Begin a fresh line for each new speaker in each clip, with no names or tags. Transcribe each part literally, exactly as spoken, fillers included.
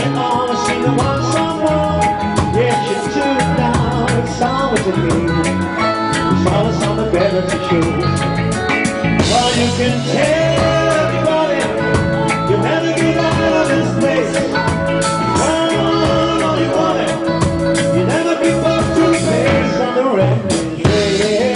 always seem to want someone. Yes, you do now, it's always a need. It's always something better to choose. Well, you can tell everybody you never get out of this place. Run all you want it, you never give up to face on the wrecking train.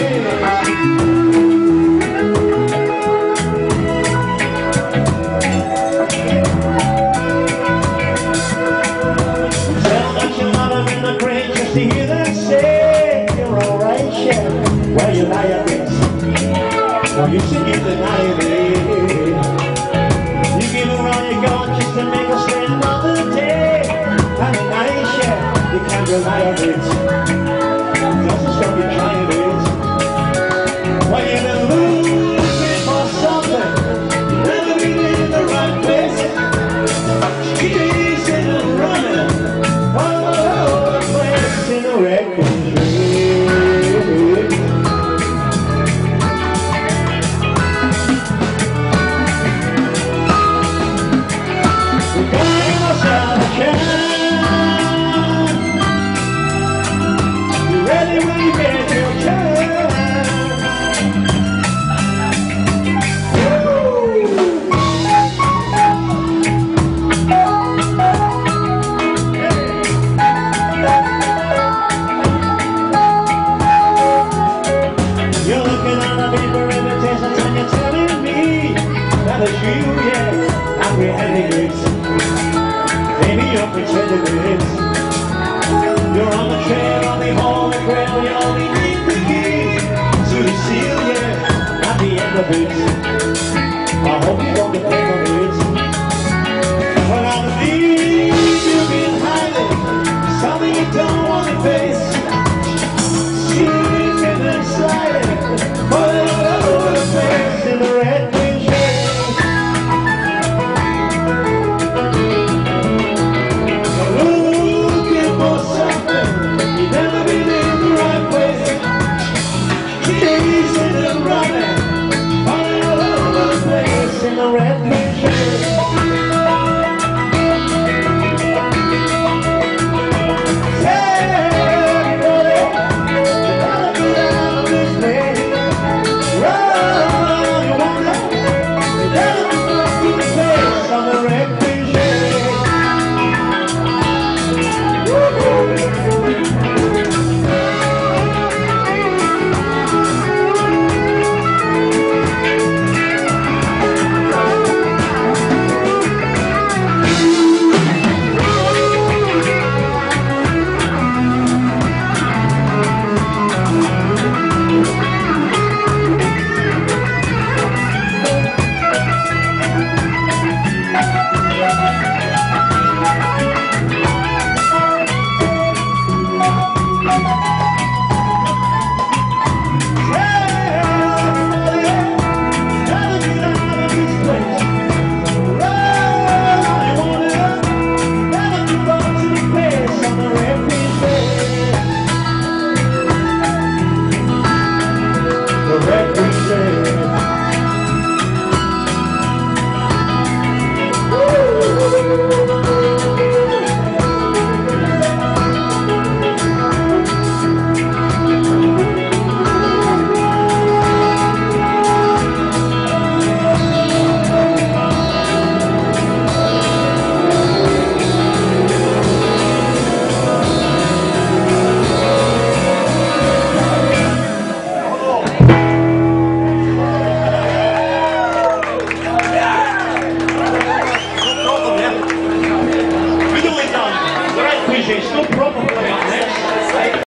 To hear them say you're alright, yeah. Well, you lie a bit. Well, you should give the night away. You give her all you got just to make her stay another day. And a night, yeah, you can't rely on it. Doesn't stop you trying it. Well, you've been looking for something. You never been in the right place. She's in the running. Oh, in a wrecking train. We're going outside the can. You ready when you get your chance? It's you, yeah, I'm behind it. Baby, you're pretending it. You're on the trail, on the holy grail. You only need the key to the seal, yeah, at the end of it. I hope you don't get